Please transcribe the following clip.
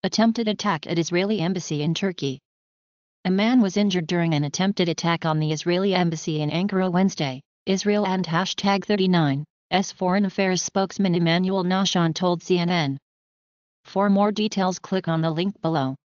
Attempted attack at Israeli embassy in Turkey. A man was injured during an attempted attack on the Israeli embassy in Ankara Wednesday, Israel and #39's Foreign Affairs spokesman Emmanuel Nahshon told CNN. For more details click on the link below.